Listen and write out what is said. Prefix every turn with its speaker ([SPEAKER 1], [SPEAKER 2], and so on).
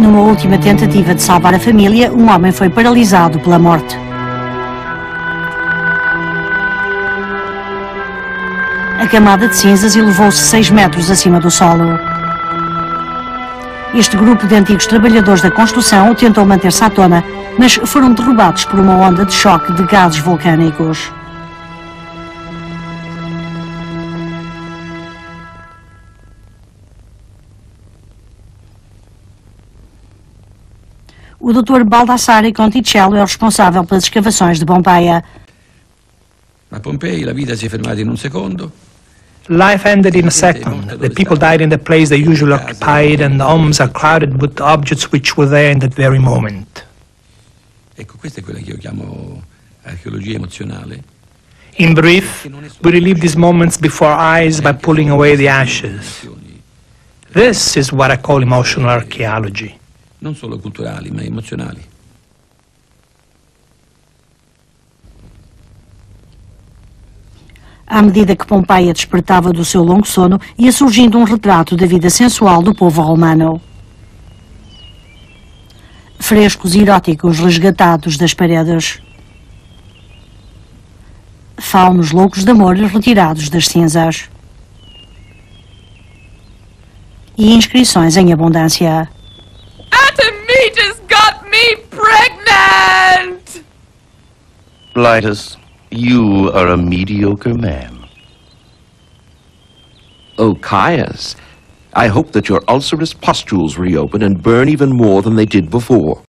[SPEAKER 1] Numa última tentativa de salvar a família, um homem foi paralisado pela morte. A camada de cinzas elevou-se 6 metros acima do solo. Este grupo de antigos trabalhadores da construção tentou manter-se à tona, mas foram derrubados por uma onda de choque de gases vulcânicos. O Dr. Baldassare Conticello é o responsável pelas escavações de Pompeia.
[SPEAKER 2] A Pompei la vita si è fermata in un secondo.
[SPEAKER 3] Life ended in a second. The people died in the place they usually occupied, and the homes are crowded with objects which were there in that very moment.
[SPEAKER 2] Ecco, questa è quella che io chiamo archeologia emozionale.
[SPEAKER 3] In brief, we relive these moments before our eyes by pulling away the ashes. This is what I call emotional archaeology.
[SPEAKER 2] Non solo culturali, ma emozionali.
[SPEAKER 1] À medida que Pompeia despertava do seu longo sono, ia surgindo um retrato da vida sensual do povo romano. Frescos eróticos resgatados das paredes. Faunos loucos de amor retirados das cinzas. E inscrições em abundância.
[SPEAKER 4] Artemides got me pregnant!
[SPEAKER 5] Blytus, you are a mediocre man.
[SPEAKER 6] Oh, Caius, I hope that your ulcerous pustules reopen and burn even more than they did before.